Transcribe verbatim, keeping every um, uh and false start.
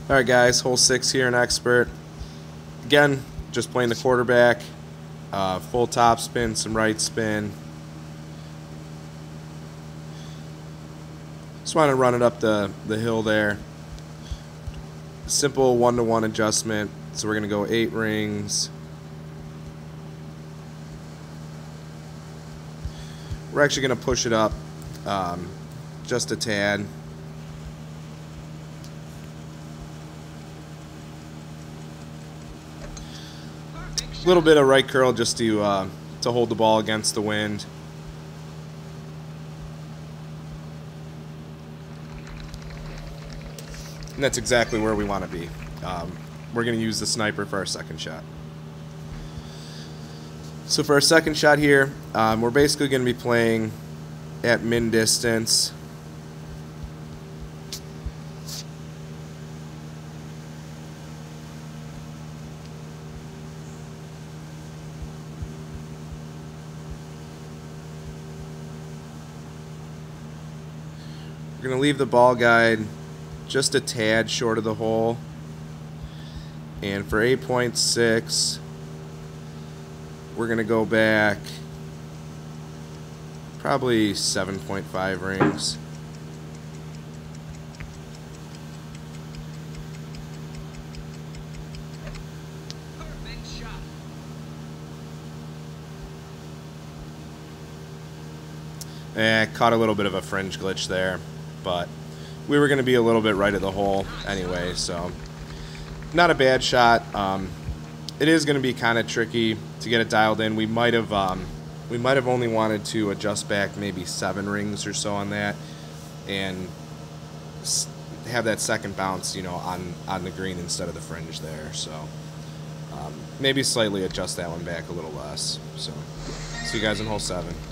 Alright guys, hole six here in Expert. Again, just playing the quarterback. Uh, full top spin, some right spin. Just want to run it up the, the hill there. Simple one-to-one adjustment. So we're going to go eight rings. We're actually going to push it up um, just a tad. A little bit of right curl just to uh, to hold the ball against the wind. And that's exactly where we want to be. Um, we're going to use the sniper for our second shot. So for our second shot here, um, we're basically going to be playing at min distance. We're going to leave the ball guide just a tad short of the hole. And for eight point six, we're going to go back probably seven point five rings. Perfect shot. Eh, caught a little bit of a fringe glitch there, but we were going to be a little bit right at the hole anyway, so not a bad shot. Um, it is going to be kind of tricky to get it dialed in. We might have um, we might have only wanted to adjust back maybe seven rings or so on that, and have that second bounce, you know, on on the green instead of the fringe there. So um, maybe slightly adjust that one back a little less. So see you guys in hole seven.